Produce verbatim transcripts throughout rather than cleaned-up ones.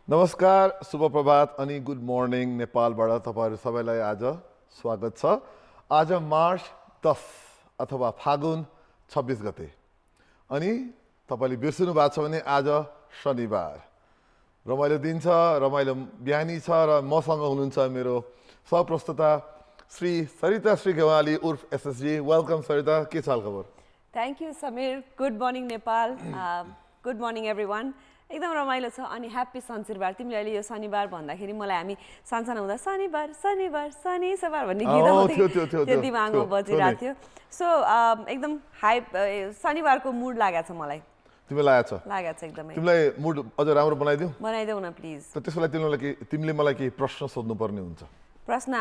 नमस्कार, शुभ प्रभात अनि गुड मर्निङ नेपालबाट तपाईहरु सबैलाई आज स्वागत छ। आज मार्च दस अथवा फागुन छब्बीस गते अनि तपाईले बिर्सनु भएको छ भने आज शनिबार। रमाइलो दिन छ, रमाइलो बिहानी छ र मसँग हुनुहुन्छ मेरो सहप्रस्तुता श्री सरिता श्री गेवाली उर्फ एसएसजी। वेलकम सरिता, के छ हाल खबर? Thank you Sameer. Good morning Nepal. Good morning everyone. एकदम रमाइलो छ अनि ह्याप्पी शनिबार। तिमीले अहिले यो शनिबार भन्दाखेरि मलाई हामी सानसानो हुँदा शनिबार शनिबार शनि सबार भन्ने गीत आउँथ्यो, त्यो दिमागमा बजिरहेको थियो। सो एकदम हाइप शनिबारको मुड लागेको छ मलाई। तिमीलाई लागेको छ? लागेको छ एकदमै। तिमीलाई मुड अझ राम्रो बनाइदिऊ? बनाइदेऊ न प्लिज। त त्यसलाई तिमीलाई के तिमीले मलाई के प्रश्न सोध्नु पर्ने हुन्छ? प्रश्न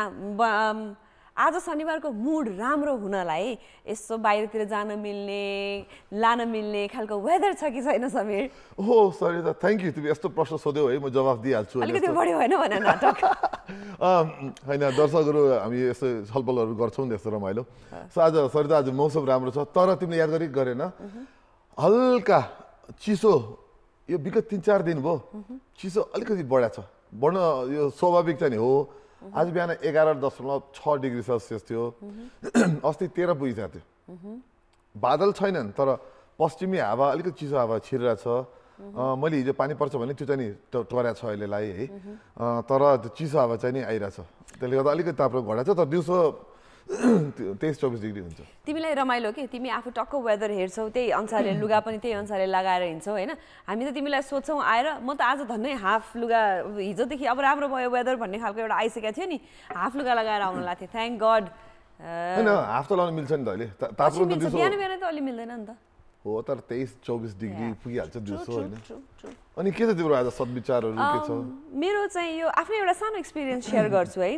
आज शनिबारको मुड राम्रो हुनलाई यसो बाहिरतिर जान मिल्ने, लान मिल्ने खालको वेदर छ कि छैन समीर? ओहो सरिता, थ्याङ्क यू। तिमी यस्तो प्रश्न सोध्यौ है, म जवाफ दिइहाल्छु। अलिकति बढी भएन भने नाटक होइन, दर्शकहरू हामी यस्तो छलफलहरू गर्छौँ नि, यस्तो रमाइलो। सो आज सरिता आज मौसम राम्रो छ, तर तिमीले याद गरी गरेन हल्का चिसो यो विगत तीन चार दिन भयो चिसो अलिकति बढाएको छ। बढ्न यो स्वाभाविक चाहिँ हो। आज बिहान एघार दशमलव छ डिग्री सेल्सियस थियो, अस्ति तेह्र पुगिसकेको थियो। बादल छैनन् तर पश्चिमी हावा अलिकति चिसो हावा छिरिरहेछ। मैले हिजो पानी पर्छ भने त्यो चाहिँ नि टर्या छ अहिलेलाई है, तर त्यो चिसो हावा चाहिँ नि आइरहेछ। त्यसले गर्दा अलिकति तापक्रम घटाएको छ, तर दिउँसो तेइस चौबिस डिग्री हुन्छ। तिमीलाई रमाइलो के, तिमी आफू टक्क वेदर हेर्छौ, त्यही अनुसारले लुगा पनि त्यही अनुसारले लगाएर हिँड्छौ होइन। हामी त तिमीलाई सोध्छौँ आएर, म त आज धन्नै हाफ लुगा, हिजोदेखि अब राम्रो भयो वेदर भन्ने खालको एउटा आइसकेको थियो नि, हाफ लुगा लगाएर आउनु लाग्थ्यो। Thank God. होइन हाफ त लाउनु मिल्छ नि त अहिले, तापक्रम त दिउँसो बिहान बिहान त अलि मिल्दैन नि त हो, तर तेइस चौबिस डिग्री पुगिहाल्छ दिउँसो होइन। अनि के छ तिम्रो आज सद्विचारहरू के छ? मेरो चाहिँ यो आफ्नै एउटा सानो एक्सपिरियन्स सेयर गर्छु है।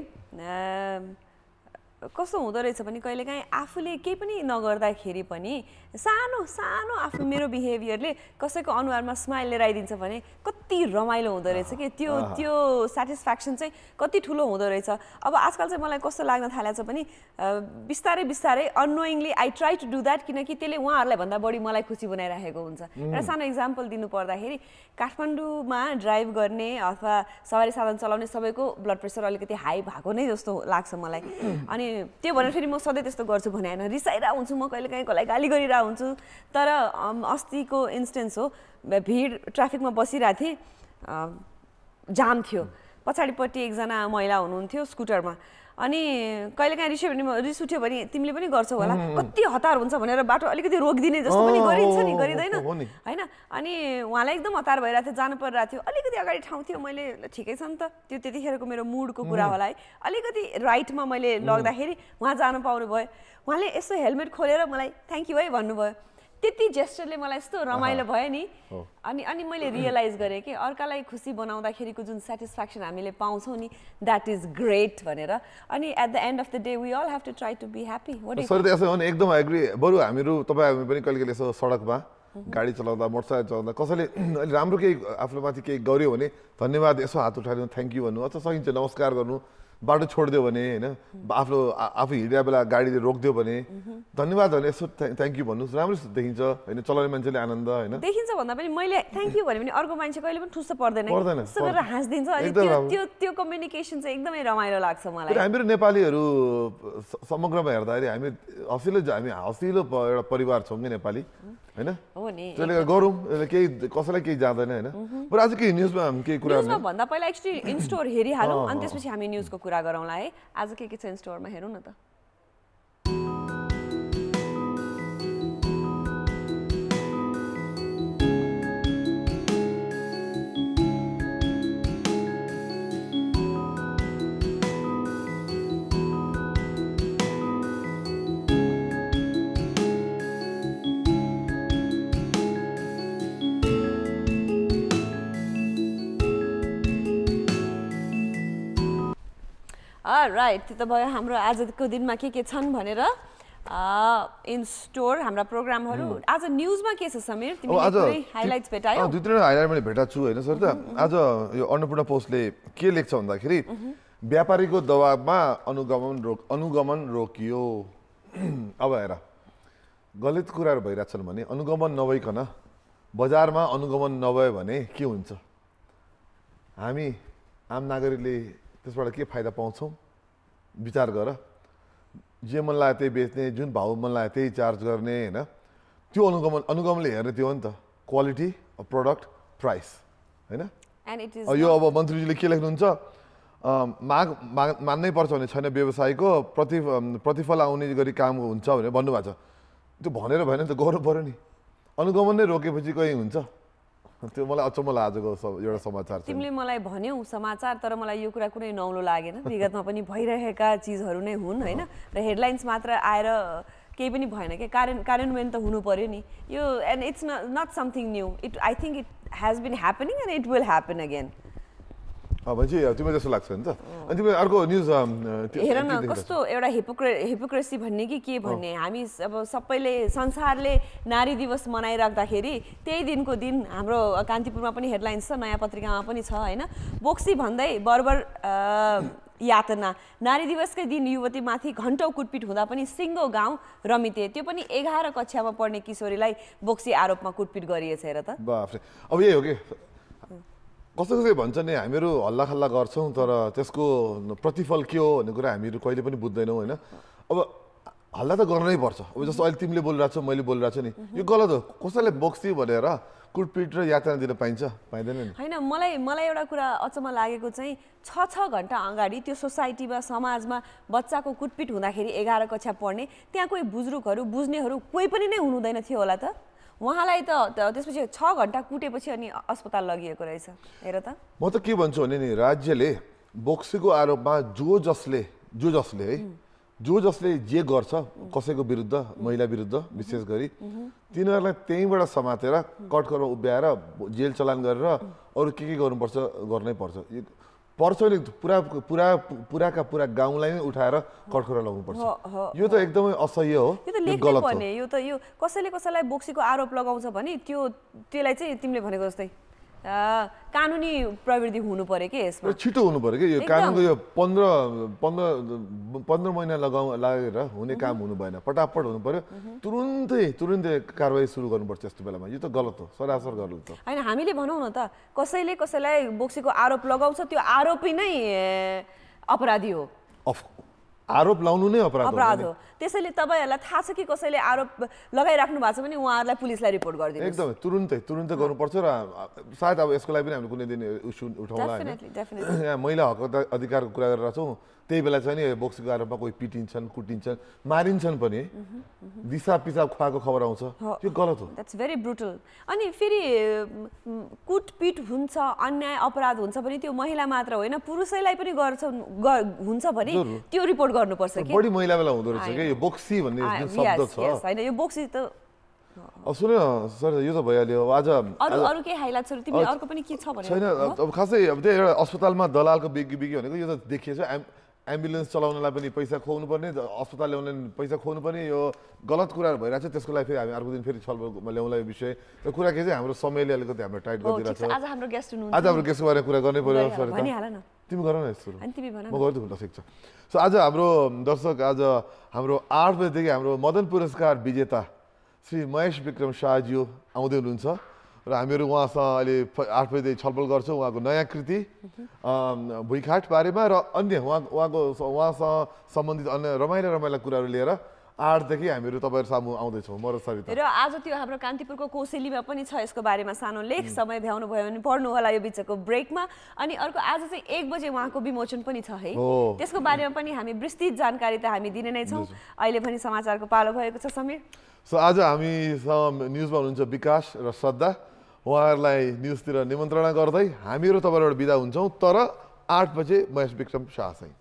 कस्तो हुँदो रहेछ भने कहिलेकाहीँ आफूले केही पनि नगर्दाखेरि पनि सानो सानो आफ्नो मेरो बिहेभियरले कसैको अनुहारमा स्माइल लिएर आइदिन्छ भने कति रमाइलो हुँदो रहेछ कि त्यो त्यो सेटिस्फ्याक्सन चाहिँ कति ठुलो हुँदो रहेछ। अब आजकल चाहिँ मलाई कस्तो लाग्न थालेको छ भने बिस्तारै बिस्तारै annoyingly I try to do that, किनकि त्यसले उहाँहरूलाई भन्दा बढी मलाई खुसी बनाइराखेको हुन्छ। एउटा सानो इक्जाम्पल दिनु पर्दाखेरि काठमाडौँमा ड्राइभ गर्ने अथवा सवारी साधन चलाउने सबैको ब्लड प्रेसर अलिकति हाई भएको नै जस्तो लाग्छ मलाई। अनि त्यो भनेर फेरि म सधैँ त्यस्तो गर्छु भने होइन, रिसाइरहेको हुन्छु म, कहिलेकाहीँ कसलाई गाली गरिरहेको हुन्छु। तर अस्तिको इन्स्टेन्स हो, भिड ट्राफिकमा बसिरहेको थिएँ, जाम थियो, पछाडिपट्टि एकजना महिला हुनुहुन्थ्यो स्कुटरमा। अनि कहिलेकाहीँ रिस्यो भने रिस उठ्यो भने तिमीले पनि गर्छौ होला, कति हतार हुन्छ भनेर बाटो अलिकति रोकिदिने जस्तो पनि गरिन्छ नि, गरिँदैन होइन? अनि उहाँलाई एकदम हतार भइरहेको थियो, जानु परिरहेको थियो, अलिकति अगाडि ठाउँ थियो, मैले ठिकै छ नि त, त्यो त्यतिखेरको मेरो मुडको कुरा होला है, अलिकति राइटमा मैले लग्दाखेरि उहाँ जानु पाउनु भयो। उहाँले यसो हेलमेट खोलेर मलाई थ्याङ्क यू है भन्नुभयो। त्यति जेस्चरले मलाई यस्तो रमाइलो भयो नि। अनि अनि मैले रियलाइज गरेँ कि अर्कालाई खुसी बनाउँदाखेरिको जुन सेटिस्फ्याक्सन हामीले पाउँछौँ नि, द्याट इज ग्रेट भनेर। अनि at the end of the day we all have to try to be happy. Sir त्यसो हो नि, एकदम एग्री। बरु हामीहरू तपाईँ हामी पनि कहिले कहिले यसो सडकमा गाडी चलाउँदा मोटरसाइकल चलाउँदा कसैले अलि राम्रो केही आफूले माथि केही गर्यो भने धन्यवाद, यसो हात उठाइदिनु, थ्याङ्क यू भन्नु, अथवा सकिन्छ नमस्कार गर्नु, बाटो छोडिदियो भने होइन, आफ्नो आफू हिँडेको बेला गाडीले रोकिदियो भने धन्यवाद भने यसो थ्याङ्क यू भन्नु, राम्रो देखिन्छ होइन, चलाउने मान्छेले आनन्द होइन देखिन्छ। भन्दा पनि मैले थ्याङ्क यू भने पनि अर्को मान्छे कहिले पनि ठुस्स पर्दैन, यसो गरेर हाँसिदिन्छ। अनि त्यो त्यो कम्युनिकेसन चाहिँ एकदमै रमाइलो लाग्छ मलाई। हामीहरू नेपालीहरू समग्रमा हेर्दाखेरि हामी हँसिलो हामी हँसिलो एउटा परिवार छौँ कि नेपाली होइन, त्यसले गरौँ, केही कसैलाई केही जाँदैन होइन। बरु आज केही न्युजमा केही कुरा भन्दा पहिला एक्चुअली इन स्टोर हेरिहालौँ अनि त्यसपछि हामी न्युजको कुरा गरौँला है। आज के के छ इन स्टोरमा हेरौँ न त। राइट, त्यो त भयो हाम्रो आजको दिनमा के के छन् भनेर इन स्टोर हाम्रा प्रोग्रामहरू। आज न्युजमा के छ समीर, तिमीले पुरै हाइलाइट्स भेटायौ? दुई तीनवटा हाइलाइट मैले भेटाएको छु होइन सर। त आज यो अन्नपूर्ण पोस्टले के लेख्छ भन्दाखेरि व्यापारीको दबावमा अनुगमन रोक अनुगमन रोकियो। अब हेर गलत कुराहरू भइरहेछन् भने अनुगमन नभइकन बजारमा अनुगमन नभए भने के हुन्छ? हामी आम नागरिकले त्यसबाट के फाइदा पाउँछौँ विचार गर। जे मन लाग्यो त्यही बेच्ने, जुन भाउ मन लाग्यो त्यही चार्ज गर्ने होइन, त्यो अनुगमन अनुगमनले हेर्ने त्यो हो नि त, क्वालिटी अफ प्रडक्ट प्राइस होइन। यो अब मन्त्रीजीले के लेख्नुहुन्छ, माग मान्नै पर्छ भने छैन, व्यवसायको प्रति प्रतिफल आउने गरी काम हुन्छ भनेर भन्नुभएको छ। त्यो भनेर भएन नि त, गर्नु पऱ्यो नि। अनुगमन नै रोकेपछि कहीँ हुन्छ? त्यो मलाई अचम्म लागेको एउटा समाचार छ। तिमीले मलाई भन्यौ समाचार, तर मलाई यो कुरा कुनै नौलो लागेन। विगतमा पनि भइरहेका चिजहरू नै हुन् होइन, र हेडलाइन्स मात्र आएर केही पनि भएन क्या। कार्य कार्यान्वयन त हुनु पर्यो नि यो। And it's not something new, it I think it has been happening and it will happen again. भनेपछि तिमीलाई जस्तो लाग्छ नि त। अनि तिमीले अर्को न्युज हेर न कस्तो एउटा हिपोक्रे हिपोक्रेसी भन्ने कि के भन्ने। हामी अब सबैले संसारले नारी दिवस मनाइराख्दाखेरि त्यही दिनको दिन हाम्रो कान्तिपुरमा पनि हेडलाइन्स छ, नयाँ पत्रिकामा पनि छ होइन। बोक्सी भन्दै बर्बर यातना, नारी दिवसकै दिन युवतीमाथि घन्टौँ कुटपिट हुँदा पनि सिङ्गो गाउँ रमिते। त्यो पनि एघार कक्षामा पढ्ने किशोरीलाई बोक्सी आरोपमा कुटपिट गरिएछ। हेर त बाफ्रे। अब यही हो कि कसै कसै भन्छ नि हामीहरू हल्ला खल्ला गर्छौँ तर त्यसको प्रतिफल के हो भन्ने कुरा हामीहरू कहिले पनि बुझ्दैनौँ होइन। अब हल्ला त गर्नै पर्छ। अब जस्तो अहिले तिमीले बोलिरहेको छौ, मैले बोलिरहेको छु नि, यो गलत हो। कसैले बोक्सी भनेर कुटपिट र यातना दिन पाइन्छ? पाइँदैन नि होइन। मलाई मलाई एउटा कुरा अचम्म लागेको चाहिँ छ छ घन्टा अगाडि त्यो सोसाइटीमा समाजमा बच्चाको कुटपिट हुँदाखेरि एघार कक्षा पढ्ने त्यहाँ कोही बुजुर्गहरू बुझ्नेहरू कोही पनि नै हुनुहुँदैन थियो होला त। उहाँलाई त त्यसपछि छ घन्टा कुटेपछि अनि अस्पताल लगिएको रहेछ। हेर त म त के भन्छु भने नि, राज्यले बोक्सीको आरोपमा जो जसले जो जसले है जो जसले जे गर्छ कसैको विरुद्ध, महिला विरुद्ध विशेष गरी, तिनीहरूलाई त्यहीँबाट समातेर कटकरमा उभ्याएर जेल चलान गरेर अरू के के गर्नुपर्छ गर्नै पर्छ। पर्छ नि, पुरा पुरा पुराका पुरा गाउँलाई नै उठाएर कटकरा लगाउनुपर्छ। यो त एकदमै असह्य हो, यो त लेख्नै पर्ने। यो त यो कसैले कसैलाई बोक्सीको आरोप लगाउँछ भने त्यो त्यसलाई चाहिँ तिमीले भनेको जस्तै कानुनी प्रवृत्ति हुनु पर्यो कि यसमा, छिटो हुनु पर्यो कि। यो कानुनको यो पन्ध्र पन्ध्र पन्ध्र महिना लगाउ लागेर हुने काम हुनु भएन, पटापट हुनु पर्यो। तुरुन्तै तुरुन्तै कारवाही सुरु गर्नुपर्छ यस्तो बेलामा। यो त गलत हो, सरासर गलत हो होइन। हामीले भनौँ न त, कसैले कसैलाई बोक्सीको आरोप लगाउँछ, त्यो आरोपी नै अपराधी हो। आरोप लाउनु नै अपराध अपराध हो। त्यसैले तपाईँहरूलाई थाहा छ कि कसैले आरोप लगाइराख्नु भएको छ भने उहाँहरूलाई पुलिसलाई रिपोर्ट गरिदिनु। एकदमै तुरुन्तै तुरुन्तै गर्नुपर्छ। र सायद अब यसको लागि पनि हामीले कुनै दिन इस्यु उठाउँला होइन। यहाँ महिला हक अधिकारको कुरा गरेर छौँ, त्यही बेला चाहिँ नि बोक्सीको आरोपमा कोही पिटिन्छन्, कुटिन्छन्, मारिन्छन् पनि, दिसा पिसाब खुवाएको खबर आउँछ। त्यो गलत हो, द्याट्स भेरी ब्रुटल। अनि फेरि कुटपिट हुन्छ, अन्याय अपराध हुन्छ भने त्यो महिला मात्र होइन, पुरुषैलाई पनि गर्छ हुन्छ भने त्यो रिपोर्ट गर्नुपर्छ कि। बढी महिला बेला हुँदो रहेछ कि यो बोक्सी भन्ने जुन शब्द छ होइन। यो बोक्सी त अब सुन सर, यो त भइहाल्यो। आज अरू अरू केही हाइलाइट्सहरू तिमीले अर्को पनि के छ भने छैन? अब खासै अब त्यही एउटा अस्पतालमा दलालको बिगी बिगी भनेको यो त देखिएछ। एम्बुलेन्स चलाउनलाई पनि पैसा खुवाउनु पर्ने, अस्पताल ल्याउन पैसा खुवाउनु पर्ने, यो गलत कुरा भइरहेको छ। त्यसको लागि फेरि हामी अर्को दिन फेरि छलफलमा ल्याउँला यो विषय। र कुरा के चाहिँ हाम्रो समयले अलिकति हाम्रो टाइट गरिदिरहेको छ। आज हाम्रो गेस्ट हुनुहुन्छ, आज हाम्रो गेस्टको बारेमा कुरा गर्नै पर्यो। सर तिमी गर न यस्तो, म गरिदिउँ ल, ठिक छ। सो आज हाम्रो दर्शक, आज हाम्रो आठ बजेदेखि हाम्रो मदन पुरस्कार विजेता श्री महेश विक्रम शाहज्यू आउँदै हुनुहुन्छ र हामीहरू उहाँसँग अहिले आठ बजेदेखि छलफल गर्छौँ उहाँको नयाँ कृति भुइँखाट बारेमा र अन्य उहाँ उहाँको उहाँसँग सम्बन्धित अन्य रमाइला रमाइला कुराहरू लिएर आठदेखि हामीहरू तपाईँहरू सामु आउँदैछौँ। म र सरिता। र आज त्यो हाम्रो कान्तिपुरको कोसेलीमा पनि छ यसको बारेमा सानो लेख, समय भ्याउनु भयो भने पढ्नु होला यो बिचको ब्रेकमा। अनि अर्को आज चाहिँ एक बजे उहाँको विमोचन पनि छ है, त्यसको बारेमा पनि हामी विस्तृत जानकारी त हामी दिने नै छौँ। अहिले पनि समाचारको पालो भएको छ समीर। सो आज हामीसँग न्युजमा हुनुहुन्छ विकास र श्रद्धा, उहाँहरूलाई न्युजतिर निमन्त्रणा गर्दै हामीहरू तपाईँबाट बिदा हुन्छौँ। तर आठ बजे महेश विक्रम शाह चाहिँ।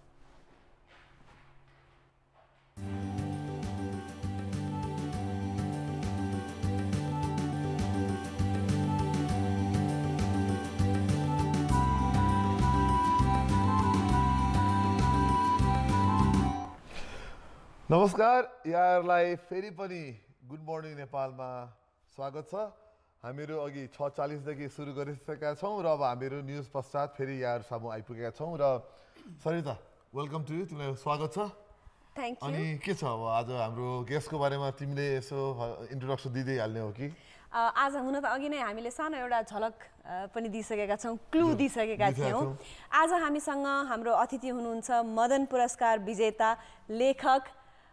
नमस्कार, यहाँहरूलाई फेरि पनि गुड मर्निङ नेपालमा स्वागत छ। हामीहरू अघि छ चालिसदेखि सुरु गरिसकेका छौँ र अब हामीहरू न्युज पश्चात फेरि यहाँहरू सामु आइपुगेका छौँ। र सरिता, वेलकम टु यु, तिमीलाई स्वागत छ। Thank you. अनि के छ अब आज हाम्रो गेस्टको बारेमा तिमीले यसो इन्ट्रोडक्सन दिँदै हाल्ने हो कि? आज हुन त अघि नै हामीले सानो एउटा झलक पनि दिइसकेका छौँ, क्लू दिइसकेका थियौँ। आज हामीसँग हाम्रो अतिथि हुनुहुन्छ मदन पुरस्कार विजेता लेखक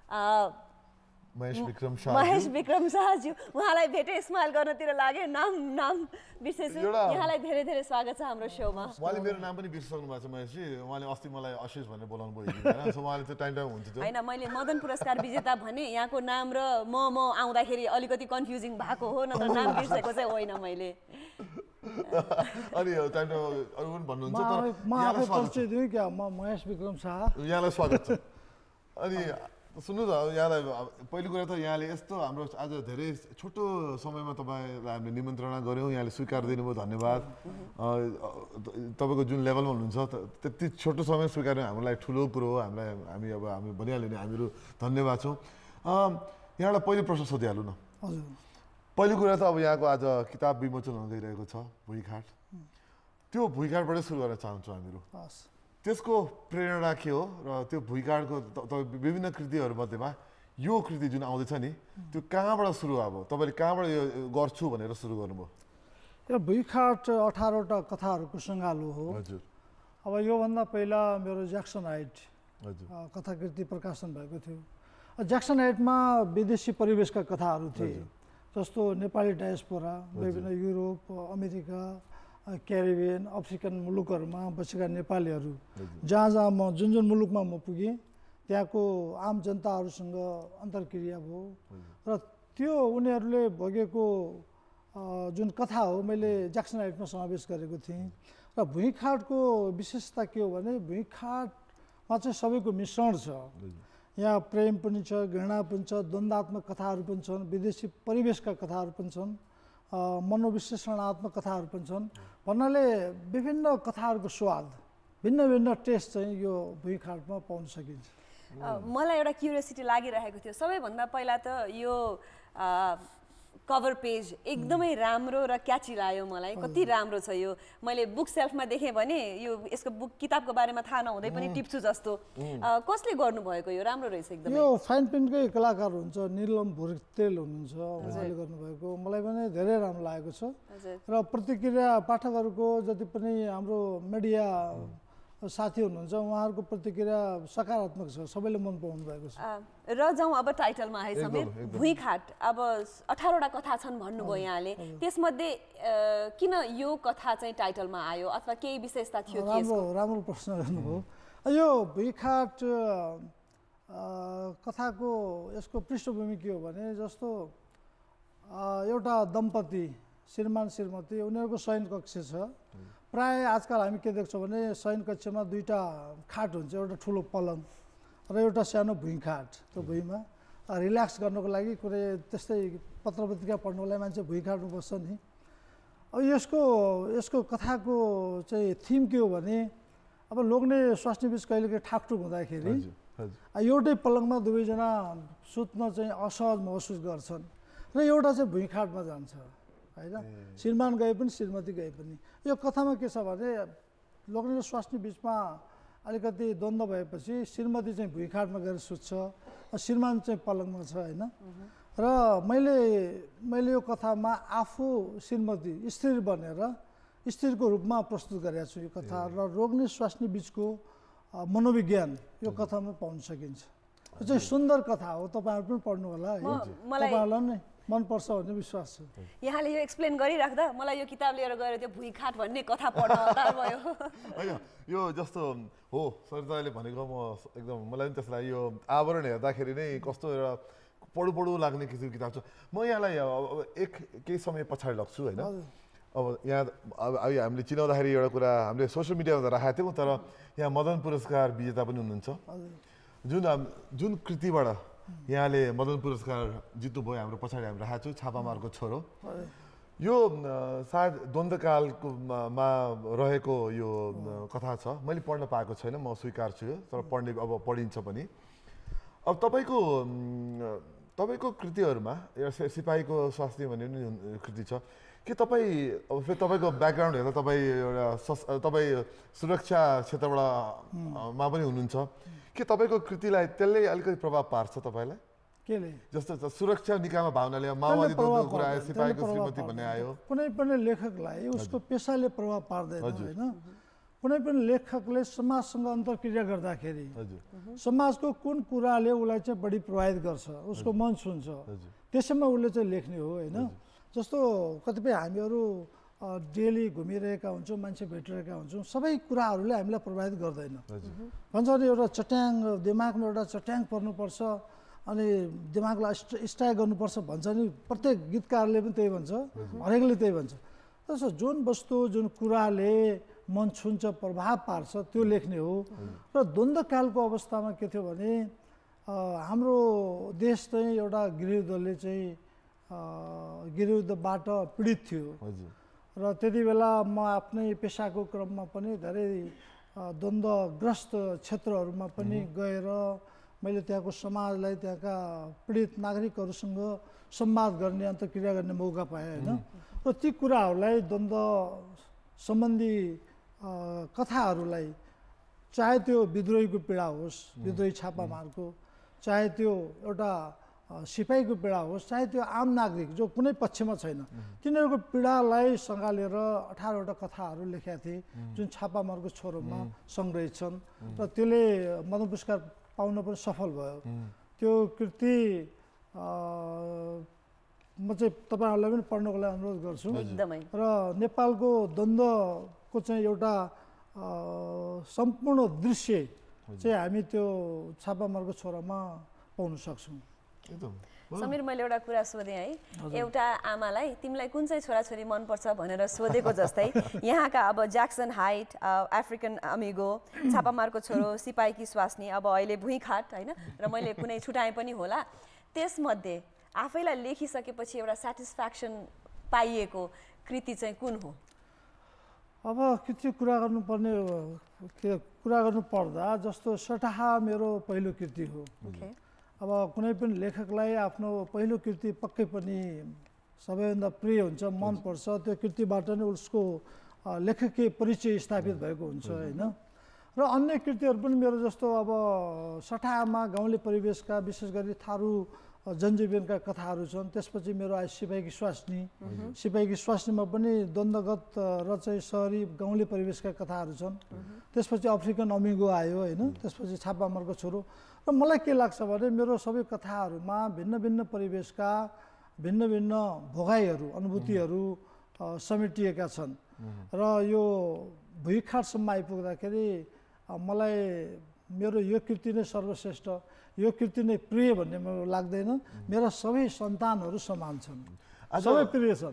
महेश विक्रम शाह महेश विक्रम शाहज्यू। उहाँलाई भेटे स्माइल गर्नतिर लाग्यो, नाम नाम बिर्सेछु। यहाँलाई धेरै धेरै स्वागत छ हाम्रो सोमा। उहाँले मेरो नाम पनि बिर्सिसक्नु भएको छ महेशजी। उहाँले अस्ति मलाई आशिष भनेर बोलाउनु भयो, सो उहाँले त्यो टाइम टाइम हुन्छ त्यो। होइन, मैले मदन पुरस्कार विजेता भने यहाँको नाम र म म आउँदाखेरि अलिकति कन्फ्युजिङ भएको हो, नत्र नाम बिर्सेको चाहिँ होइन मैले। अनि टाइम टाइम अरू पनि भन्नुहुन्छ तर म आफै परिचय दिउँ क्या, म महेश विक्रम शाह। यहाँलाई स्वागत छ। अनि सुन्नु त, यहाँलाई पहिलो कुरा त यहाँले यस्तो हाम्रो आज धेरै छोटो समयमा तपाईँलाई हामीले निमन्त्रणा गऱ्यौँ, यहाँले स्वीकार दिनुभयो, धन्यवाद। तपाईँको जुन लेभलमा हुनुहुन्छ त्यति छोटो समय स्वीकार हामीलाई ठुलो कुरो हो। हामीलाई हामी अब हामी भनिहाल्यो नि, हामीहरू धन्यवाद छौँ। यहाँलाई पहिलो प्रश्न सोधिहाल्नु न। हजुर, पहिलो कुरा त अब यहाँको आज किताब विमोचन हुन गइरहेको छ भुइँखाट। त्यो भुइँखाटबाटै सुरु गर्न चाहन्छौँ हामीहरू। त्यसको प्रेरणा के हो र त्यो भुइँखाटको तपाईँ विभिन्न कृतिहरूमध्येमा यो कृति जुन आउँदैछ नि, त्यो कहाँबाट सुरु अब तपाईँले कहाँबाट यो गर्छु भनेर सुरु गर्नुभयो? यो भुइँखाट अठारवटा कथाहरूको सङ्गालो हो। हजुर। अब योभन्दा पहिला मेरो ज्याक्सन हाइट हजुर कथाकृति प्रकाशन भएको थियो। ज्याक्सन हाइटमा विदेशी परिवेशका कथाहरू थिए, जस्तो नेपाली डायस्पोरा, विभिन्न युरोप, अमेरिका, क्यारिबियन, अफ्रिकन मुलुकहरूमा बसेका नेपालीहरू, जहाँ जहाँ म जुन जुन मुलुकमा म पुगेँ त्यहाँको आम जनताहरूसँग अन्तर्क्रिया भयो र त्यो उनीहरूले भोगेको जुन कथा हो मैले ज्याक्सन हाइटमा समावेश गरेको थिएँ। र भुइँखाटको विशेषता के हो भने भुइँखाटमा चाहिँ सबैको मिश्रण छ। यहाँ प्रेम पनि छ, घृणा पनि छ, द्वन्द्वात्मक कथाहरू पनि छन्, विदेशी परिवेशका कथाहरू पनि छन्, मनोविश्लेषणात्मक कथाहरू पनि छन्। भन्नाले विभिन्न कथाहरूको स्वाद, भिन्न भिन्न टेस्ट चाहिँ यो भुइँखाटमा पाउन सकिन्छ। मलाई एउटा क्युरियोसिटी लागिरहेको थियो। सबैभन्दा पहिला त यो कभर पेज एकदमै राम्रो र क्याची लाग्यो मलाई। कति राम्रो छ यो। मैले बुक सेल्फमा देखेँ भने यो यसको बुक किताबको बारेमा थाहा नहुँदै पनि टिप्छु जस्तो। कसले गर्नुभएको यो? राम्रो रहेछ एकदमै। यो फाइन प्रिन्टकै कलाकार हुन्छ, निलम भुरितेल हुनुहुन्छ, उहाँले गर्नुभएको। मलाई पनि धेरै राम्रो लागेको छ। र प्रतिक्रिया पाठकहरूको जति पनि हाम्रो मिडिया साथी हुनुहुन्छ उहाँहरूको प्रतिक्रिया सकारात्मक छ, सबैले मन पराउनु भएको छ। र जाउँ अब टाइटलमा है समीर। भुइँखाट अब अठारवटा कथा छन् भन्नुभयो यहाँले, त्यसमध्ये किन यो कथा चाहिँ टाइटलमा आयो अथवा केही विशेषता थियो? राम्रो राम्रो प्रश्न गर्नुभयो। यो भुइँखाट कथाको यसको पृष्ठभूमि के हो भने, जस्तो एउटा दम्पति श्रीमान श्रीमती, उनीहरूको शयन कक्ष छ। प्राय आजकल हामी के देख्छौँ भने शयन कक्षमा दुईवटा खाट हुन्छ, एउटा ठुलो पलङ र एउटा सानो भुइँखाट। त्यो भुइँमा रिल्याक्स गर्नको लागि कुनै त्यस्तै पत्र पत्रिका पढ्नको लागि मान्छे भुइँखाटमा बस्छ नि। अब यसको यसको कथाको चाहिँ थिम के हो भने, अब लोग्ने स्वास्नी बिच कहिलेकाहीँ ठाकठुक हुँदाखेरि एउटै पलङमा दुवैजना सुत्न चाहिँ असहज महसुस गर्छन् र एउटा चाहिँ भुइँखाटमा जान्छ होइन। श्रीमान गए पनि श्रीमती गए पनि। यो कथामा के छ भने लोग्ने र स्वास्नी बिचमा अलिकति द्वन्द्व भएपछि श्रीमती चाहिँ भुइँखाटमा गएर सुत्छ, श्रीमान चाहिँ पलङमा छ होइन। र मैले मैले यो कथामा आफू श्रीमती स्त्री बनेर स्त्रीको रूपमा प्रस्तुत गरेको छु यो कथा। र लोग्ने स्वास्नी बिचको मनोविज्ञान यो कथामा पाउन सकिन्छ। यो चाहिँ सुन्दर कथा हो, तपाईँहरू पनि पढ्नु होला है, तपाईँहरूलाई नै मनपर्छ भन्ने विश्वास छ। यहाँले यो एक्सप्लेन गरिराख्दा मलाई यो किताब लिएर गएर त्यो भुइँखाट भन्ने कथा पढ्न हतार भयो। होइन, यो जस्तो हो सरिताले भनेको म एकदम मलाई पनि त्यसलाई यो आवरण हेर्दाखेरि नै कस्तो एउटा पढु पढु लाग्ने किसिमको किताब छ। म यहाँलाई अब एक केही समय पछाडि लग्छु होइन। अब यहाँ अब हामीले चिनाउँदाखेरि एउटा कुरा हामीले सोसियल मिडियामा राखेका थियौँ, तर यहाँ मदन पुरस्कार विजेता पनि हुनुहुन्छ, जुन जुन कृतिबाट यहाँले मदन पुरस्कार जित्नुभयो। हाम्रो पछाडि हामी राखेको छु, छापामारको छोरो। यो सायद द्वन्द्वकालको मा रहेको यो कथा छ। मैले पढ्न पाएको छैन, म स्वीकार छु यो, तर पढ्ने अब पढिन्छ पनि। अब तपाईँको तपाईँको कृतिहरूमा एउटा सिपाहीको स्वास्थ्य भन्ने पनि कृति छ के तपाईँ अब फेरि तपाईँको ब्याकग्राउन्ड हेर्दा तपाईँ एउटा सस तपाईँ सुरक्षा क्षेत्रबाट मा पनि हुनुहुन्छ के तपाईँको कृतिलाई त्यसले अलिकति प्रभाव पार्छ तपाईँलाई? केले जस्तो सुरक्षा निकायमा भावना ल्यायो माओवादी द्वन्द्वको कुरा आयो सिपाहीको श्रीमती भन्ने आयो कुनै पनि लेखकलाई उसको पेसाले प्रभाव पार्दैन होइन कुनै पनि लेखकले समाजसँग अन्तर्क्रिया गर्दाखेरि समाजको कुन कुराले उसलाई चाहिँ बढी प्रभावित गर्छ उसको मन छुन्छ त्यसैमा उसले चाहिँ लेख्ने हो होइन जस्तो कतिपय हामीहरू डेली घुमिरहेका हुन्छौँ मान्छे भेटिरहेका हुन्छौँ सबै कुराहरूले हामीलाई प्रभावित गर्दैन भन्छ नि एउटा चट्याङ दिमागमा एउटा चट्याङ पर्नुपर्छ अनि दिमागलाई स्ट्राइक गर्नुपर्छ भन्छ नि प्रत्येक गीतकारले पनि त्यही भन्छ हरेकले त्यही भन्छ त्यसो जुन वस्तु जुन कुराले मन छुन्छ प्रभाव पार्छ त्यो लेख्ने हो र द्वन्द्वकालको अवस्थामा के थियो भने हाम्रो देश चाहिँ एउटा गृहयुद्धले चाहिँ गृहयुद्धबाट पीडित थियो र त्यति बेला म आफ्नै पेसाको क्रममा पनि धेरै द्वन्द्वग्रस्त क्षेत्रहरूमा पनि गएर मैले त्यहाँको समाजलाई त्यहाँका पीडित नागरिकहरूसँग संवाद गर्ने अन्तर्क्रिया गर्ने मौका पाएँ होइन र ती कुराहरूलाई द्वन्द्व सम्बन्धी कथाहरूलाई चाहे त्यो विद्रोहीको पीडा होस् विद्रोही छापामारको चाहे त्यो एउटा सिपाहीको पीडा होस् चाहे त्यो आम नागरिक जो कुनै पक्षमा छैन तिनीहरूको पीडालाई सँगालेर अठारवटा कथाहरू लेखेका थिए जुन छापामारको छोरोमा सङ्ग्रहित छन् र त्यसले मदन पुरस्कार पाउन पनि सफल भयो त्यो कृति म चाहिँ तपाईँहरूलाई पनि पढ्नको लागि अनुरोध गर्छु र नेपालको द्वन्द्वको चाहिँ एउटा सम्पूर्ण दृश्य चाहिँ हामी त्यो छापामारको छोरामा पाउन सक्छौँ समीर मैले एउटा कुरा सोधेँ है एउटा आमालाई तिमीलाई कुन चाहिँ छोराछोरी मनपर्छ भनेर सोधेको जस्तै यहाँका अब ज्याक्सन हाइट अफ्रिकन अमिगो छापामारको छोरो सिपाहीकी स्वास्नी अब अहिले भुइँखाट होइन र मैले कुनै छुटाएँ पनि होला त्यसमध्ये आफैलाई लेखिसकेपछि एउटा सेटिस्फ्याक्सन पाइएको कृति चाहिँ कुन हो अब कृति कुरा गर्नुपर्ने कुरा गर्नु पर्दा जस्तो सटाहा मेरो पहिलो कृति हो अब कुनै पनि लेखकलाई आफ्नो पहिलो कृति पक्कै पनि सबैभन्दा प्रिय हुन्छ मनपर्छ त्यो कृतिबाट नै उसको लेखकीय परिचय स्थापित भएको हुन्छ होइन र अन्य कृतिहरू पनि मेरो जस्तो अब सटाहामा गाउँले परिवेशका विशेष गरी थारू जनजीवनका कथाहरू छन् त्यसपछि मेरो आयो सिपाहीकी स्वास्नी सिपाहीकी स्वास्नीमा पनि द्वन्द्वगत र चाहिँ सहरी गाउँले परिवेशका कथाहरू छन् त्यसपछि अफ्रिकन अमिगो आयो होइन त्यसपछि छापामारको छोरो र मलाई के लाग्छ भने मेरो सबै कथाहरूमा भिन्न भिन्न परिवेशका भिन्न भिन्न भोगाइहरू अनुभूतिहरू समेटिएका छन् र यो भुइँखाटसम्म आइपुग्दाखेरि मलाई मेरो यो कृति नै सर्वश्रेष्ठ यो कृति नै प्रिय भन्ने मेरो लाग्दैन मेरा सबै सन्तानहरू समान छन् सबै प्रिय छन्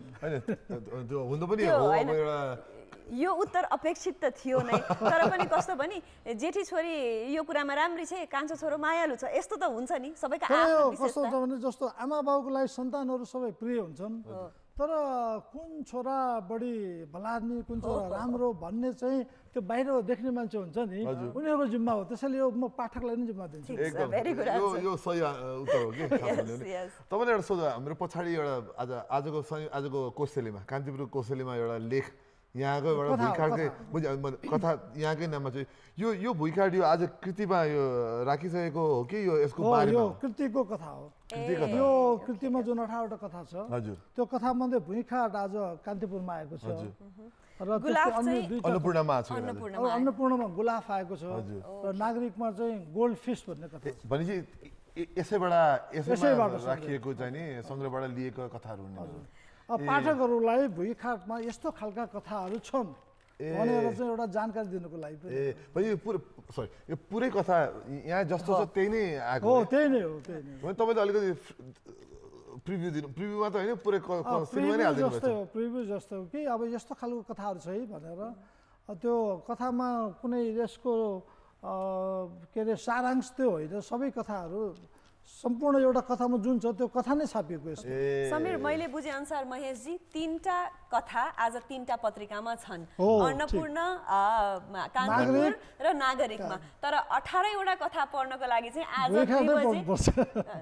यो उत्तर अपेक्षित त थियो नै तर पनि कस्तो पनि जेठी छोरी यो कुरामा राम्री छ कान्छो छोरो मायालु छ यस्तो त हुन्छ नि सबैका आफ्नो विशेषता कस्तो छ भने जस्तो आमा बाबुको लागि सन्तानहरू सबै प्रिय हुन्छन् तर कुन छोरा बढी भलाद्मी कुन छोरा राम्रो भन्ने चाहिँ त्यो बाहिर देख्ने मान्छे हुन्छ नि उनीहरूको जिम्मा हो त्यसैले यो म पाठकलाई नै जिम्मा दिन्छु यो यो सही उत्तर हो कि तपाईँले एउटा सोध्नु हाम्रो पछाडि एउटा आज आजको आजको कोसेलीमा कान्तिपुर कोसेलीमा एउटा लेख यहाँको एउटा भुइँखाटकै कथा यहाँकै नाममा चाहिँ यो यो भुइँखाट यो आज कृतिमा यो राखिसकेको हो कि यो यसको यो कृतिको कथा हो यो कृतिमा जुन अठारवटा कथा छ त्यो कथामध्ये भुइँखाट आज कान्तिपुरमा आएको छ र अन्नपूर्णमा अन्नपूर्णमा गुलाफ आएको छ र नागरिकमा चाहिँ गोल्ड फिस भन्ने कथा छ भनेपछि यसैबाट यसैबाट राखिएको चाहिँ नि सङ्ग्रहबाट लिएको कथाहरू हुन् पाठकहरूलाई भुइँखाटमा यस्तो खालका कथाहरू छन् भनेर चाहिँ एउटा जानकारी दिनुको लागि पनि यो पुरै सरी यो पुरै कथा यहाँ जस्तो छ त्यही नै आएको हो त्यही नै हो त्यही नै हो तपाईँले अलिकति प्रिभ्यू दिनु प्रिभ्यूमा त होइन पुरै सिनेमा नै हालिदिनु जस्तै हो प्रिभ्यू जस्तो हो कि अब यस्तो खालको कथाहरू छ है भनेर त्यो कथामा कुनै यसको के अरे सारांश त्यो होइन सबै कथाहरू सम्पूर्ण एउटा कथामा जुन छ त्यो कथा नै छापिएको छ समीर मैले बुझे अनुसार महेशजी तीनटा कथा आज तीनटा पत्रिकामा छन् अन्नपूर्ण कान्तिपुर र नागरिकमा तर अठारैवटा कथा पढ्नको लागि चाहिँ आज दुई बजे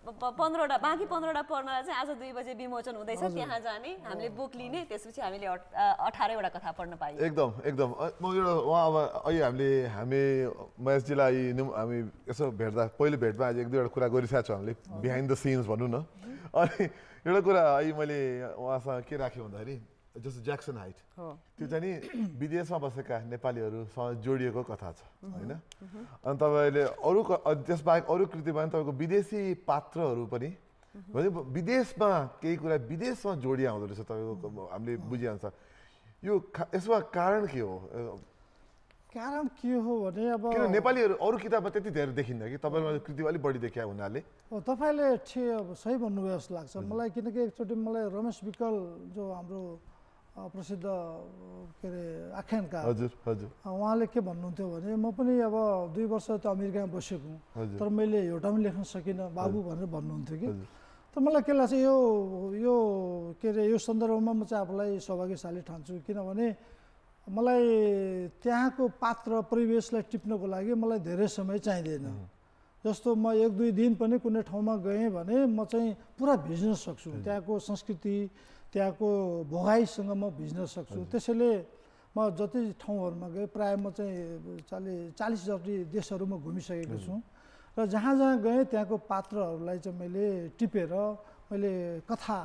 पन्ध्रवटा बाँकी पन्ध्रवटा पढ्नलाई चाहिँ आज दुई बजे विमोचन हुँदैछ त्यहाँ जाने हामीले बुक लिने त्यसपछि हामीले अठारवटा कथा पढ्न पाइयो एकदम एकदम म एउटा उहाँ अब अहिले हामीले हामी महेशजीलाई हामी यसो भेट्दा पहिलो भेटमा आज एक दुईवटा कुरा गरिसकेको छौँ हामीले बिहाइन्ड द सिन्स भनौँ न अनि एउटा कुरा अहिले मैले उहाँसँग के राखेँ भन्दाखेरि जस्तो ज्याक्सन हाइट त्यो चाहिँ नि विदेशमा बसेका नेपालीहरूसँग जोडिएको कथा छ होइन अनि तपाईँले अरू त्यसबाहेक अरू कृतिमा पनि तपाईँको विदेशी पात्रहरू पनि भने विदेशमा केही कुरा विदेशमा जोडिया हुँदो रहेछ तपाईँको हामीले बुझिअनुसार यो यसमा कारण के हो कारण के हो भने अब किन नेपालीहरू अरू किताबमा त्यति धेरै देखिन्न कि तपाईँले कृति अलिक बढी देखिया हुनाले तपाईँले ठे अब सही भन्नुभयो जस्तो लाग्छ मलाई किनकि एकचोटि मलाई रमेश विकल जो हाम्रो प्रसिद्ध के अरे आख्यानकार हजुर हजुर उहाँले के भन्नुहुन्थ्यो भने म पनि अब दुई वर्ष त अमेरिकामा बसेको तर मैले एउटा पनि लेख्न सकिनँ बाबु भनेर भन्नुहुन्थ्यो कि तर मलाई के लाग्छ यो यो के अरे यो सन्दर्भमा म चाहिँ आफूलाई सौभाग्यशाली ठान्छु किनभने मलाई त्यहाँको पात्र परिवेशलाई टिप्नको लागि मलाई धेरै समय चाहिँदैन जस्तो म एक दुई दिन पनि कुनै ठाउँमा गएँ भने म चाहिँ पुरा भिज्न सक्छु त्यहाँको संस्कृति त्यहाँको भोगाइसँग म भिज्न सक्छु त्यसैले म जति ठाउँहरूमा गएँ प्रायः म चाहिँ चालिस चालिस जति देशहरूमा घुमिसकेको छु र जहाँ जहाँ गएँ त्यहाँको पात्रहरूलाई चाहिँ मैले टिपेर मैले कथा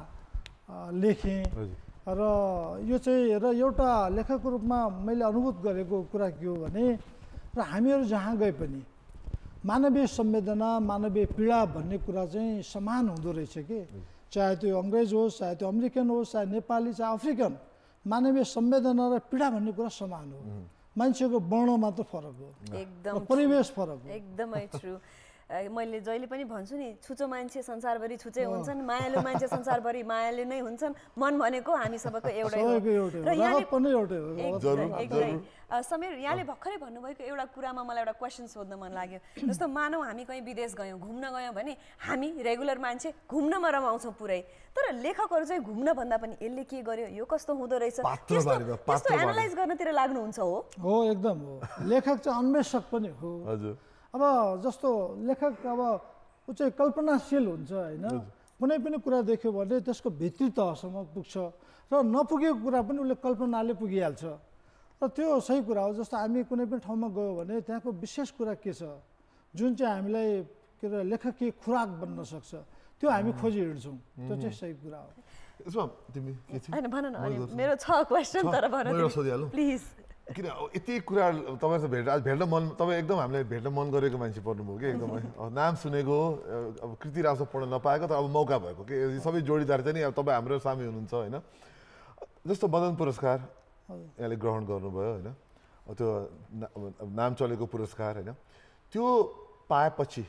लेखेँ र यो चाहिँ र एउटा लेखकको रूपमा मैले अनुभूत गरेको कुरा के हो भने र हामीहरू जहाँ गए पनि मानवीय संवेदना मानवीय पीडा भन्ने कुरा चाहिँ समान हुँदो रहेछ कि चाहे त्यो अङ्ग्रेज होस् चाहे त्यो अमेरिकन होस् चाहे नेपाली चाहे अफ्रिकन मानवीय संवेदना र पीडा भन्ने कुरा समान हो मान्छेको वर्ण मात्र फरक हो एकदम परिवेश फरक हो एकदमै ट्रु मैले जहिले पनि भन्छु नि छुचो मान्छे संसारभरि छुचै हुन्छन् मायालु मान्छे संसारभरि मायालु नै हुन्छन् मन भनेको हामी सबैको एउटै हो र यहाँले पनि एउटै हो एकदमै समीर यहाँले भर्खरै भन्नुभएको एउटा कुरामा मलाई एउटा क्वेसन सोध्न मन लाग्यो जस्तो मानौ हामी कहीँ विदेश गयौँ घुम्न गयौँ भने हामी रेगुलर मान्छे घुम्नमा रमाउँछौँ पुरै तर लेखकहरू चाहिँ घुम्न भन्दा पनि यसले के गर्यो यो कस्तो हुँदो रहेछ त्यस्तो एनालाइज गर्नतिर लाग्नुहुन्छ हो हो एकदम हो लेखक चाहिँ अन्वेषक पनि हो हजुर अब जस्तो लेखक अब ऊ चाहिँ कल्पनाशील हुन्छ होइन कुनै पनि कुरा देख्यो भने त्यसको भित्री तहसम्म पुग्छ र नपुगेको कुरा पनि उसले कल्पनाले पुगिहाल्छ र त्यो सही कुरा हो जस्तो हामी कुनै पनि ठाउँमा गयो भने त्यहाँको विशेष कुरा के छ जुन चाहिँ हामीलाई के अरे लेखकीय खुराक बन्न सक्छ त्यो हामी खोजी हिँड्छौँ त्यो चाहिँ सही कुरा हो यसमा तिमी के छ हैन भन न मेरो छ क्वेशन तर भन प्लिज किन यति कुरा तपाईँसँग भेट आज भेट्न मन तपाईँ एकदम हामीलाई भेट्न मन गरेको मान्छे पर्नुभयो कि एकदमै नाम सुनेको अब कृति रावसँग पढ्न नपाएको तर अब मौका भएको कि सबै जोडीदार चाहिँ नि अब तपाईँ हाम्रो सामी हुनुहुन्छ होइन जस्तो मदन पुरस्कार यहाँले ग्रहण गर्नुभयो होइन त्यो नाम चलेको पुरस्कार होइन त्यो पाएपछि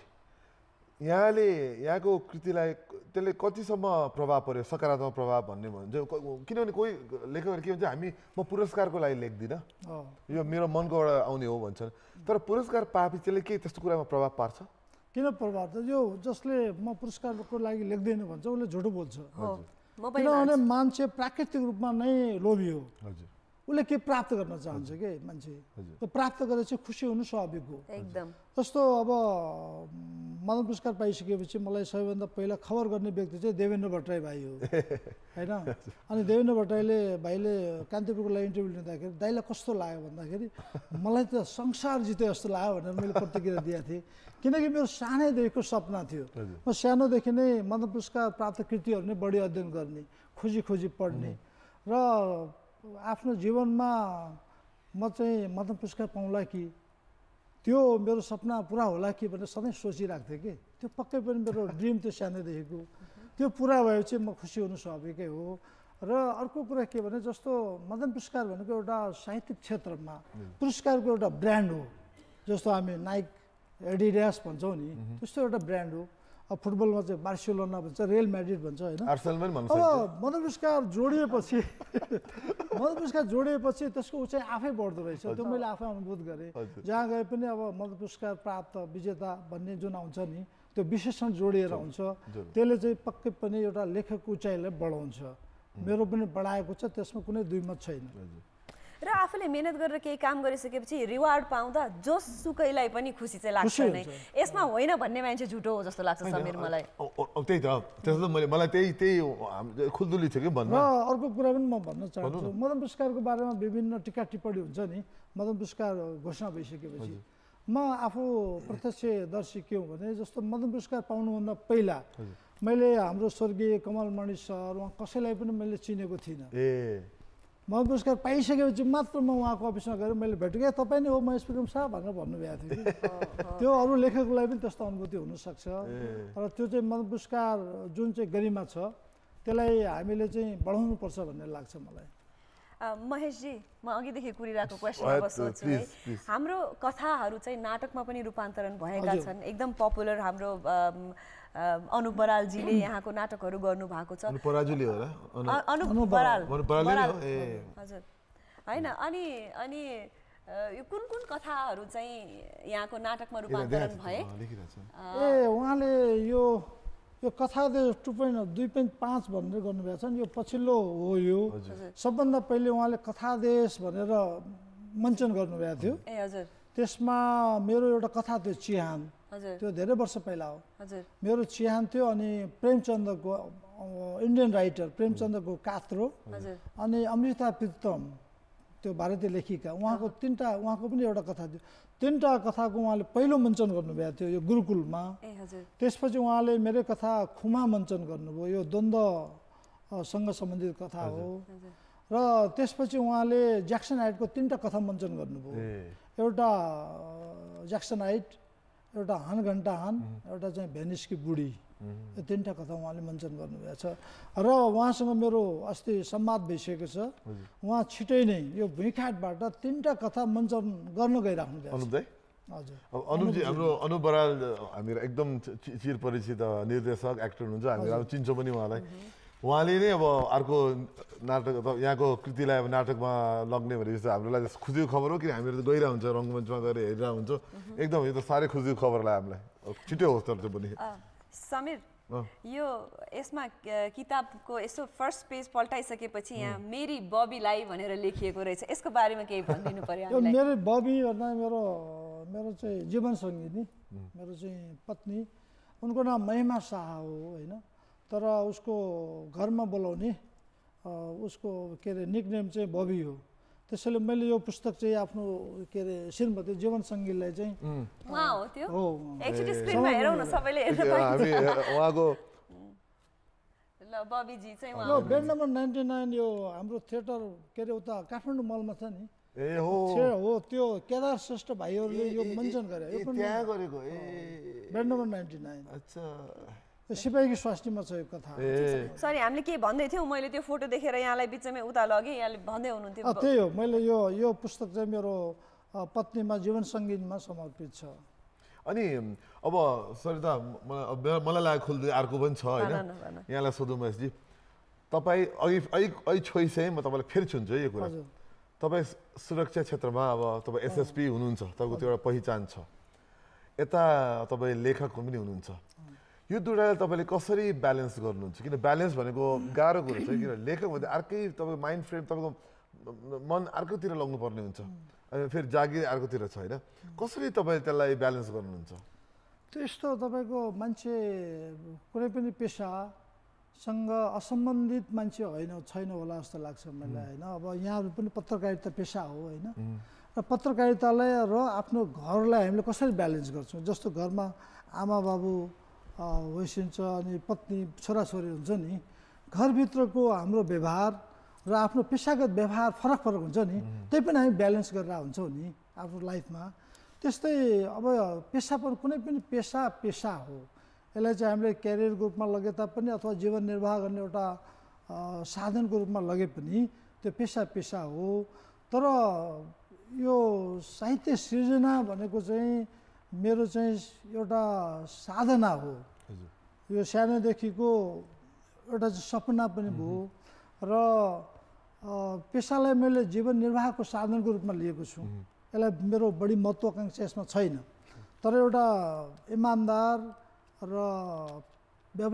यहाँले यहाँको कृतिलाई त्यसले कतिसम्म प्रभाव पर्यो सकारात्मक प्रभाव भन्ने भन्छ किनभने कोही लेखकहरू के भन्छ हामी म पुरस्कारको लागि लेख्दिनँ यो मेरो मनकोबाट आउने हो भन्छन् तर पुरस्कार पाएपछि त्यसले के त्यस्तो कुरामा प्रभाव पार्छ किन प्रभाव त यो जसले म पुरस्कारको लागि लेख्दिनँ भन्छ उसले झुटो बोल्छ किनभने मान्छे प्राकृतिक रूपमा नै लोभी हो हजुर उसले के प्राप्त गर्न चाहन्छ कि मान्छे त्यो प्राप्त गरेर चाहिँ खुसी हुनु स्वाभाविक हो एकदम जस्तो अब मदन पुरस्कार पाइसकेपछि मलाई सबैभन्दा पहिला खबर गर्ने व्यक्ति चाहिँ देवेन्द्र भट्टराई भाइ हो होइन अनि देवेन्द्र भट्टराईले भाइले कान्तिपुरको लागि इन्टरभ्यू लिँदाखेरि दाइलाई कस्तो लाग्यो भन्दाखेरि मलाई त संसार जिते जस्तो लाग्यो भनेर मैले प्रतिक्रिया दिएको थिएँ किनकि मेरो सानैदेखिको सपना थियो म सानोदेखि नै मदन पुरस्कार प्राप्त कृतिहरू नै बढी अध्ययन गर्ने खोजी खोजी पढ्ने र आफ्नो जीवनमा म चाहिँ मदन पुरस्कार पाउँला कि त्यो मेरो सपना पुरा होला कि भनेर सधैँ सोचिरहेको थिएँ कि त्यो पक्कै पनि मेरो ड्रिम थियो सानैदेखिको त्यो पुरा भएपछि म खुसी हुनु स्वाभाविकै हो र अर्को कुरा के भने जस्तो मदन पुरस्कार भनेको एउटा साहित्यिक क्षेत्रमा पुरस्कारको एउटा ब्रान्ड हो जस्तो हामी नाइक एडिडास भन्छौँ नि त्यस्तो एउटा ब्रान्ड हो अब फुटबलमा चाहिँ बार्सिलोना भन्छ रियल म्याड्रिड भन्छ होइन अब मदन पुरस्कार जोडिएपछि मदन पुरस्कार जोडिएपछि त्यसको उचाइ आफै बढ्दो रहेछ त्यो मैले आफै अनुभूत गरेँ जहाँ गए पनि अब मदन पुरस्कार प्राप्त विजेता भन्ने जुन आउँछ नि त्यो विशेषण जोडिएर आउँछ त्यसले चाहिँ पक्कै पनि एउटा लेखकको उचाइलाई बढाउँछ मेरो पनि बढाएको छ त्यसमा कुनै दुई मत छैन र आफूले मेहनत गरेर केही काम गरिसकेपछि रिवार्ड पाउँदा जोसुकैलाई पनि खुसी चाहिँ लाग्छ नै। यसमा होइन भन्ने मान्छे झुटो हो जस्तो लाग्छ समीर मलाई। त्यही त त्यसले मैले मलाई त्यही त्यही खुल्दुली थियो कि भन्नु। र अर्को कुरा पनि म भन्न चाहन्छु, मदन पुरस्कारको बारेमा विभिन्न टिका टिप्पणी हुन्छ नि। मदन पुरस्कार घोषणा भइसकेपछि म आफू प्रत्यक्षदर्शी के हो भने, जस्तो मदन पुरस्कार पाउनुभन्दा पहिला मैले हाम्रो स्वर्गीय कमलमणि सर उहाँ कसैलाई पनि मैले चिनेको थिइनँ। ए मदन पुरस्कार पाइसकेपछि मात्र म उहाँको अफिसमा गएर मैले भेटेँ, क्या तपाईँ नै हो महेश विक्रम शाह भनेर भन्नुभएको थियो कि। त्यो अरू लेखकलाई पनि त्यस्तो अनुभूति हुनसक्छ। र त्यो चाहिँ मदन पुरस्कार जुन चाहिँ गरिमा छ त्यसलाई हामीले चाहिँ बढाउनुपर्छ भन्ने लाग्छ मलाई। महेशजी, म अघिदेखि कुरिरहेको क्वेसनमा अब सोध्छु है, हाम्रो कथाहरू चाहिँ नाटकमा पनि रूपान्तरण भएका छन्। एकदम पपुलर हाम्रो अनुप बरालजीले यहाँको नाटकहरू गर्नु भएको छ। अनुप बराल हजुर होइन। अनि अनि यो कुन कुन कथाहरू चाहिँ यहाँको नाटकमा रूपान्तरण भए? ए उहाँले यो यो कथा टु पोइन्ट दुई पोइन्ट पाँच भनेर गर्नुभएको छ नि, यो पछिल्लो हो। यो सबभन्दा पहिले उहाँले कथादेश भनेर मञ्चन गर्नुभएको थियो। ए हजुर। त्यसमा मेरो एउटा कथा थियो चिहान, त्यो धेरै वर्ष पहिला हो। मेरो चिहान थियो। अनि प्रेमचन्दको इन्डियन राइटर प्रेमचन्दको कात्रो, अनि अमृता प्रीतम त्यो भारतीय लेखिका, उहाँको तिनवटा उहाँको पनि एउटा कथा थियो। तिनवटा कथाको उहाँले पहिलो मञ्चन गर्नुभएको थियो यो गुरुकुलमा। त्यसपछि उहाँले मेरो कथा खुमा मञ्चन गर्नुभयो, यो द्वन्द्वसँग सम्बन्धित कथा हो। र त्यसपछि उहाँले ज्याक्सन हाइटको तिनवटा कथा मञ्चन गर्नुभयो। एउटा ज्याक्सन हाइट, एउटा हान घन्टा हान, एउटा चाहिँ भेनिसकी बुढी, यो तिनवटा कथा उहाँले मञ्चन गर्नुभएको छ। र उहाँसँग मेरो अस्ति संवाद भइसकेको छ। उहाँ छिटै नै यो भुइँखाटबाट तिनवटा कथा मञ्चन गर्न गइराख्नु भएको छ। हजुर। अब अनुपजी हाम्रो अनुप बराल हामीहरू एकदम चिरपरिचित निर्देशक एक्टर हुनुहुन्छ, हामीहरू चिन्छौँ पनि उहाँलाई। उहाँले नै अब अर्को नाटक यहाँको कृतिलाई अब नाटकमा लग्ने भनेपछि हाम्रो लागि खुसीको खबर हो, किन हामीहरू त गइरहेको हुन्छ रङ्गमञ्चमा गएर हेरिरहेको हुन्छ। एकदम यो त साह्रै खुसीको खबर लाग्यो हामीलाई, छिटो होस् तर त्यो पनि। समीर, यो यसमा किताबको यसो फर्स्ट पेज पल्टाइसकेपछि यहाँ मेरी बबीलाई भनेर लेखिएको रहेछ, यसको बारेमा केही भनिदिनु पर्यो हामीलाई। मेरो बबी भन्दा मेरो मेरो चाहिँ जीवनसङ्गी नि, मेरो चाहिँ पत्नी, उनको नाम महिमा शाह हो होइन। तर उसको घरमा बोलाउने उसको के अरे निकनेम चाहिँ बबी हो। त्यसैले मैले यो पुस्तक चाहिँ आफ्नो के अरे श्रीमती जीवनसङ्गीलाई चाहिँ उहाँ हो त्यो हो एकचोटि स्क्रिनमा हेरौँ न सबैले हेर्न पाइन्छ उहाँको ल बबीजी चाहिँ उहाँ यो बेड नम्बर नाइन्टी नाइन यो हाम्रो थिएटर के अरे उता काठमाडौँ मलमा छ नि। ए हो हो त्यो केदार श्रेष्ठ भाइहरूले यो मञ्चन गरे यो पनि त्यहाँ गरेको ए बेड नम्बर नाइन्टी नाइन। अच्छा सिपाहीको स्वास्थ्यमा छ यो कथा। सरी हामीले के भन्दै थियौँ, मैले त्यो फोटो देखेर यहाँलाई बिचमै उता लगेँ, यहाँले भन्दै हुनुहुन्थ्यो। त्यही हो, मैले यो यो पुस्तक चाहिँ मेरो पत्नीमा जीवनसङ्गीमा समर्पित छ। अनि अब सरिता मलाई मलाई लाग्यो खुल्दै अर्को पनि छ होइन, यहाँलाई सोधौँ महेशजी, तपाईँ अघि अघि अघि छोइसकेँ म तपाईँलाई फेरि छुन्छु है यो कुरा। तपाईँ सुरक्षा क्षेत्रमा अब तपाईँ एसएसपी हुनुहुन्छ, तपाईँको त्यो एउटा पहिचान छ, यता तपाईँ लेखक पनि हुनुहुन्छ। यो दुइटालाई तपाईँले कसरी ब्यालेन्स गर्नुहुन्छ? किन ब्यालेन्स भनेको गाह्रो कुरो छ, किन लेखक भन्दा अर्कै तपाईँको माइन्ड फ्रेम, तपाईँको मन अर्कोतिर लग्नुपर्ने हुन्छ, अनि फेरि जागिर अर्कोतिर छ होइन, कसरी तपाईँ त्यसलाई ब्यालेन्स गर्नुहुन्छ? त्यस्तो तपाईँको मान्छे कुनै पनि पेसासँग असम्बन्धित मान्छे होइन छैन होला जस्तो लाग्छ मलाई होइन। अब यहाँहरू पनि पत्रकारिता पेसा हो होइन, र पत्रकारितालाई र आफ्नो घरलाई हामीले कसरी ब्यालेन्स गर्छौँ? जस्तो घरमा आमा बाबु होइसिन्छ अनि पत्नी छोराछोरी हुन्छ नि, घरभित्रको हाम्रो व्यवहार र आफ्नो पेसागत व्यवहार फरक फरक हुन्छ नि, त्यही पनि हामी ब्यालेन्स गरेर हुन्छौँ नि आफ्नो लाइफमा। त्यस्तै अब पेसा पनि कुनै पनि पेसा पेसा हो, यसलाई चाहिँ हामीले क्यारियरको रूपमा लगे तापनि अथवा जीवन निर्वाह गर्ने एउटा साधनको रूपमा लगे पनि त्यो पेसा पेसा हो। तर यो साहित्य सृजना भनेको चाहिँ मेरो चाहिँ एउटा साधना हो, यो सानोदेखिको एउटा सपना पनि भयो र पेसालाई मैले जीवन निर्वाहको साधनको रूपमा लिएको छु। यसलाई मेरो बढी महत्त्वाकांक्षा यसमा छैन, तर एउटा इमान्दार र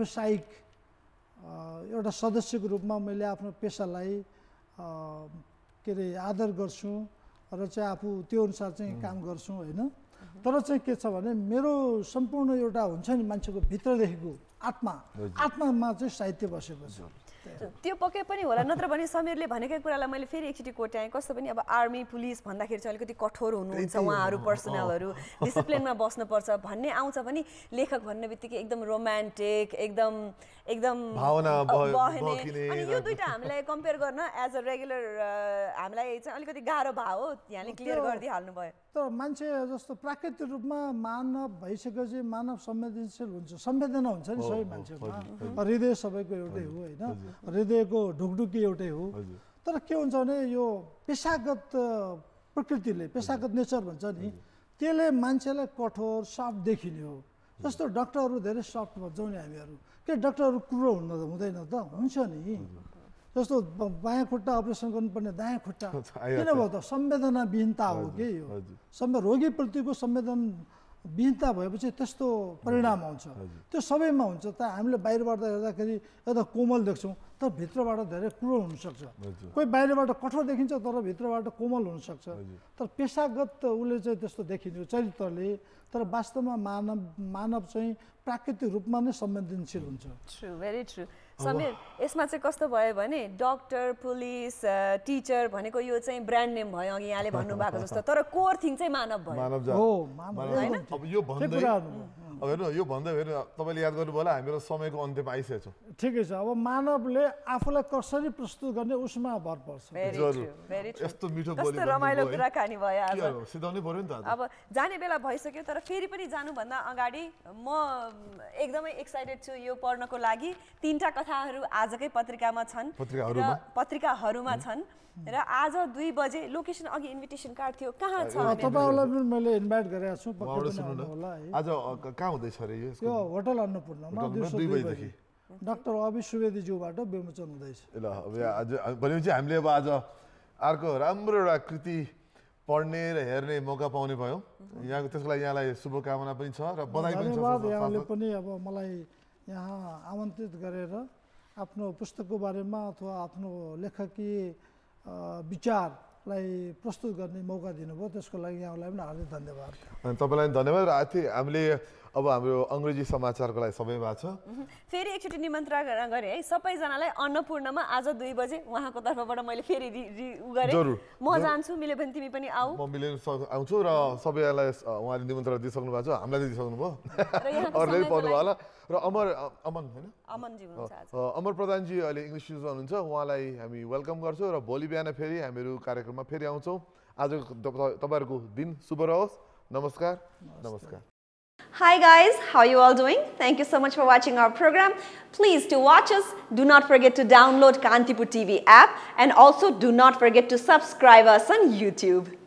व्यावसायिक एउटा सदस्यको रूपमा मैले आफ्नो पेसालाई के अरे आदर गर्छु र चाहिँ आफू त्यो अनुसार चाहिँ काम गर्छु होइन। तर चाहिँ के छ भने मेरो सम्पूर्ण एउटा हुन्छ नि मान्छेको भित्रदेखिको आत्मा आत्मामा चाहिँ साहित्य बसेको छ। त्यो पक्कै पनि होला, नत्र भने समीरले भनेकै कुरालाई मैले फेरि एकचोटि कोट्याएँ। कस्तो पनि अब आर्मी पुलिस भन्दाखेरि चाहिँ अलिकति कठोर हुनुहुन्छ उहाँहरू, पर्सनलहरू डिसिप्लिनमा बस्नुपर्छ भन्ने आउँछ भने लेखक भन्ने बित्तिकै एकदम रोमान्टिक एकदम एकदम बहने, अनि यो दुइटा हामीलाई कम्पेयर गर्न एज अ रेगुलर हामीलाई चाहिँ अलिकति गाह्रो भयो हो, यहाँले क्लियर गरिदिइहाल्नु भयो। तर मान्छे जस्तो प्राकृतिक रूपमा मानव भइसकेपछि मानव संवेदनशील हुन्छ, संवेदना हुन्छ नि सबै मान्छेमा, हृदय सबैको एउटै हो होइन, हृदयको ढुकढुकी एउटै हो। तर के हुन्छ भने यो पेसागत प्रकृतिले, पेसागत नेचर भन्छ नि, त्यसले मान्छेलाई कठोर सफ्ट देखिने हो। जस्तो डक्टरहरू धेरै सफ्ट भन्छौँ नि हामीहरू, के डक्टरहरू क्रुर हुन त हुँदैन त, हुन्छ नि। जस्तो बायाँ खुट्टा अपरेसन गर्नुपर्ने दायाँ खुट्टा किन भयो त, संवेदनाविहीनता हो कि यो, सम्वे रोगीप्रतिको संवेदन विहीनता भएपछि त्यस्तो परिणाम आउँछ। त्यो सबैमा हुन्छ। त हामीले बाहिरबाट हेर्दाखेरि एउटा कोमल देख्छौँ तर भित्रबाट धेरै क्रुर हुनसक्छ, कोही बाहिरबाट कठोर देखिन्छ तर भित्रबाट कोमल हुनसक्छ। तर पेसागत उसले चाहिँ त्यस्तो देखिने चरित्रले, तर वास्तवमा मानव मानव चाहिँ प्राकृतिक रूपमा नै संवेदनशील हुन्छ। True, very true. समीर, यसमा चाहिँ कस्तो भयो भने डक्टर, पुलिस, टिचर भनेको यो चाहिँ ब्रान्ड नेम भयो अघि यहाँले भन्नुभएको जस्तो, तर कोर थिङ चाहिँ मानव भयो। हो, मानव। अब यो भन्दै अब हेर्नु यो भन्दै हेर्नु तपाईँले याद गर्नुभयो होला हामीहरू समयको अन्त्यमा आइसकेको छौँ। ठिकै छ। अब मानवले आफूलाई कसरी प्रस्तुत गर्ने उसमा भर पर्छ। यस्तो मिठो बोली कस्तो रमाइलो कुराकानी भयो आज। सिधाउनै पर्यो नि त। अब जाने बेला भइसक्यो, तर फेरि पनि जानुभन्दा अगाडि म एकदमै एक्साइटेड छु यो पढ्नको लागि। तीनटा कथाहरू आजकै पत्रिकामा छन्, पत्रिकाहरूमा छन् र आज दुई बजे लोकेसन अघि इन्भिटेसन कार्ड थियो, कहाँ छ? तपाईँलाई पनि मैले इन्भाइट गरेको छु, पक्कै पनि आउनु होला है। आज कहाँ हुँदैछ अरे यो? होटल अन्नपूर्णमा दिउँसो दुई बजेदेखि डाक्टर अभि सुवेदीज्यूबाट विमोचन हुँदैछ। ल अब आज भनेपछि हामीले अब आज अर्को राम्रो एउटा कृति पढ्ने र हेर्ने मौका पाउने भयौँ। यहाँको त्यसको लागि यहाँलाई शुभकामना पनि छ र बधाई पनि छ। धन्यवाद। यहाँले पनि अब मलाई यहाँ आमन्त्रित गरेर आफ्नो पुस्तकको बारेमा अथवा आफ्नो लेखकीय विचारलाई प्रस्तुत गर्ने मौका दिनुभयो, त्यसको लागि यहाँलाई पनि हार्दिक धन्यवाद। अनि तपाईँलाई धन्यवाद। हामीले अब हाम्रो अङ्ग्रेजी समाचारको लागि समय भएको छ। फेरि एकचोटि निमन्त्रणा गरेँ है सबैजनालाई अन्नपूर्णमा आज दुई बजे उहाँको तर्फबाट मैले फेरि उ गरेँ। म जान्छु, मिल्यो भने तिमी पनि आऊ। म मिल्यो आउँछु र सबैलाई उहाँले निमन्त्रणा दिइसक्नु भएको छ, हामीलाई दिइसक्नु भयो, अरूले पाउनु भयो होला। र अमर अमन होइन अमनजी हुनुहुन्छ, अमर प्रधानजी अहिले इङ्ग्लिस न्युजमा हुनुहुन्छ, उहाँलाई हामी वेलकम गर्छौँ र भोलि बिहान फेरि हामीहरू कार्यक्रममा फेरि आउँछौँ। आज तपाईँहरूको दिन शुभ रहोस्। नमस्कार नमस्कार। Hi guys, how are you all doing? Thank you so much for watching our program. Please to watch us, do not forget to download Kantipur T V app and also do not forget to subscribe us on YouTube.